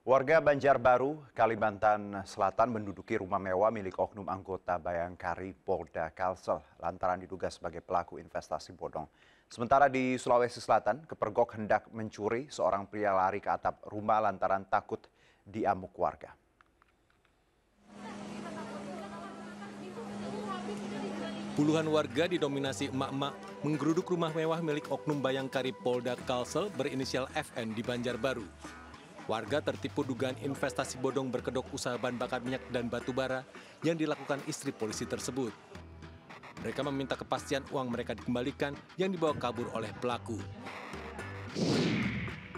Warga Banjarbaru, Kalimantan Selatan menduduki rumah mewah milik oknum anggota Bayangkari Polda Kalsel lantaran diduga sebagai pelaku investasi bodong. Sementara di Sulawesi Selatan, kepergok hendak mencuri seorang pria lari ke atap rumah lantaran takut diamuk warga. Puluhan warga didominasi emak-emak menggeruduk rumah mewah milik oknum Bayangkari Polda Kalsel berinisial FN di Banjarbaru. Warga tertipu dugaan investasi bodong berkedok usaha bahan bakar minyak dan batu bara yang dilakukan istri polisi tersebut. Mereka meminta kepastian uang mereka dikembalikan yang dibawa kabur oleh pelaku.